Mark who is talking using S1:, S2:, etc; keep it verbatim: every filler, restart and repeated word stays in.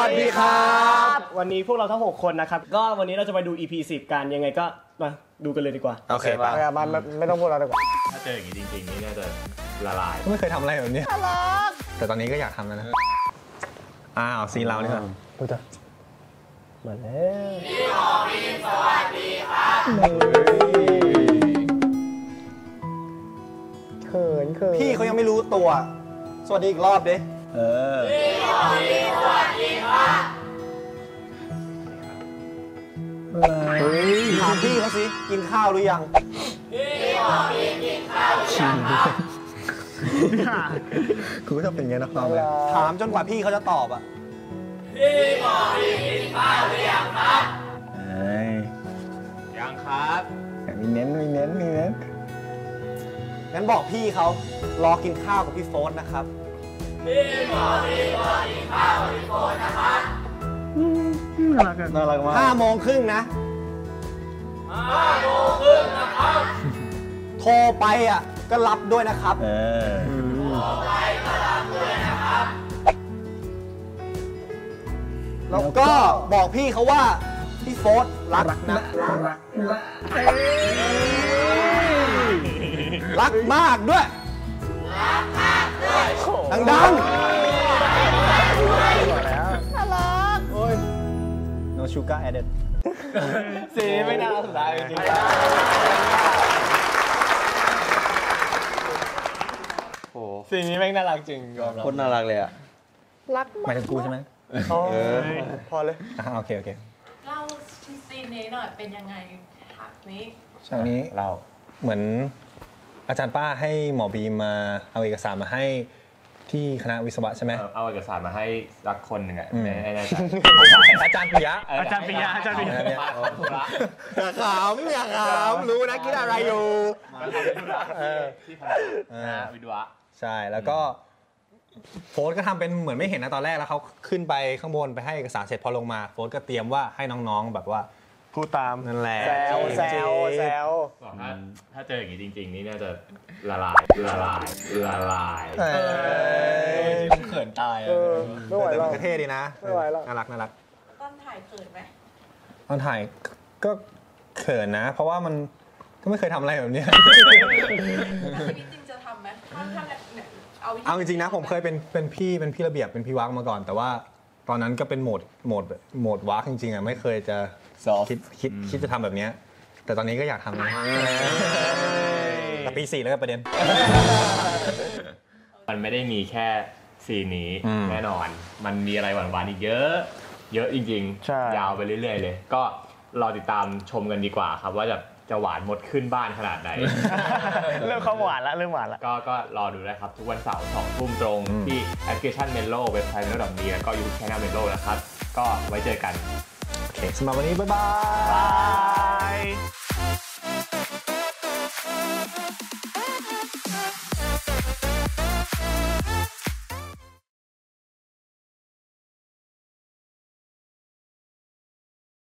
S1: วัสดีครับ
S2: วันนี้พวกเราทั้งหกคนนะครับก็วันนี้เราจะไปดู อี พี สิบกันยังไงก็มาดูกันเลยดีกว่า
S1: โอเคป่ะ
S3: มันไม่ต้องพูดแล้วดีกว่า
S4: ถ้าเจออย่างนี้จริงๆนี่น่าจะละลาย
S1: ไม่เคยทำอะไรแบบนี้แต่ตอนนี้ก็อยากทำแล้วนะอ้าวซีเรานี่ก่อน
S2: พูดจ้ะมาแล้วพี่หมอพีสวัสดีครับเขินเขิน
S3: พี่เขายังไม่รู้ตัวสวัสดีอีกรอบดิ
S1: เออ
S2: พี่หมอพีสวัสดีครับ
S3: ถามพี่เขาสิกินข้าวหรือยัง
S2: พี่หมอพีกินข้าวหรือยังครับ
S1: คุณก็จะเป็นไงนะฟังเลย
S3: ถามจนกว่าพี่เขาจะตอบอ่ะ
S2: พี่หมอพีกินข้าวหรือยังครับ
S1: เอ้ย
S4: ยังครับ
S1: มีเน้นมีเน้นมีเน้น
S3: งั้นบอกพี่เขารอกินข้าวกับพี่โฟนนะครับ
S2: พี่หมอพีรอกินข้าวกับพี่โฟนนะครับ
S1: น่ารักน่ารักมาก
S3: ห้าโมงครึ่งนะ
S2: ห้าโมงครึ่งนะครับ
S3: โทรไปอ่ะก็รับด้วยนะครับ
S1: เออ
S2: โทรไปก็รับด้วยนะครับ
S3: แล้วก็บอกพี่เขาว่าพี่โฟนรักนะรักรักมากด้วย
S2: รักมากด้วย
S3: ดังๆ
S2: น่ารัก
S3: โอ้ย no sugar added
S2: สีไม่น่าสุดท้ายจริงโอ้สีนี้แม่งน่ารักจริงยอมรับ
S1: คนน่ารักเลยอ่ะ
S3: รัก
S1: หมายถึงกูใช่ไหม
S3: เออพอเลย
S1: โอเคโอเค
S5: เล่าซีนนี้หน่อยเป็นยังไงฉากนี้
S1: ฉากนี้เราเหมือนอาจารย์ป้าให้หมอบีมาเอาเอกสารมาให้ที่คณะวิศวะใช่ไหม
S4: เอาเอกสารมาให้รักคนหนึ่งอ่ะไม่แน่ใจ
S1: อาจารย์ปิยะ
S2: อาจารย์ปิยะอาจารย์ปิยะ
S3: อย่าขำอย่าขำรู้นะคิดอะไรอยู่
S4: ที่คณะวิศวะ
S1: ใช่แล้วก็โฟร์ก็ทำเป็นเหมือนไม่เห็นนะตอนแรกแล้วเขาขึ้นไปข้างบนไปให้เอกสารเสร็จพอลงมาโฟร์ก็เตรียมว่าให้น้องๆแบบว่า
S3: พูดตาม
S1: นั่นแหละ
S3: แซวแซวแซว
S4: ถ้าถ้าเจออย่างนี้จริงๆนี่น่าจะละลายละลายละลาย
S1: เขินตาย
S3: ไม่ไหวแล้ว
S1: เท่ดีนะ
S3: ไม่ไหวแล้ว
S1: น่ารักน่ารัก
S5: ตอนถ่ายเขินไหม
S1: ตอนถ่ายก็เขินนะเพราะว่ามันก็ไม่เคยทำอะไรแบบนี้
S5: ชีวิตจริงจะทำไหมถ้าถ้าเนี่ยเอา
S1: เอาจริงๆนะผมเคยเป็นเป็นพี่เป็นพี่ระเบียบเป็นพี่วักมาก่อนแต่ว่าตอนนั้นก็เป็นโหมดโหมดโหมดวักจริงๆอ่ะไม่เคยจะคิดคิดคิดจะทำแบบนี้แต่ตอนนี้ก็อยากทำนะแต่ปีสี่แล้วก็ประเด็น
S4: มันไม่ได้มีแค่ซีนนี้แน่นอนมันมีอะไรหวานๆอีกเยอะเยอะจริงๆยาวไปเรื่อยๆเลยก็รอติดตามชมกันดีกว่าครับว่าจะจะหวานหมดขึ้นบ้านขนาดไหน
S2: เริ่มเข้าหวานแล้วเริ่มหวานแล้ว
S4: ก็ก็รอดูได้ครับทุกวันเสาร์สองทุ่มตรงที่แอปพลิเคชันเมโลเว็บไซต์เมโลดอทมีแล้วก็ยูทูบช่องเมโลนะครับก็ไว้เจอกัน
S1: โอเคสำหรับวันนี้บ๊ายบาย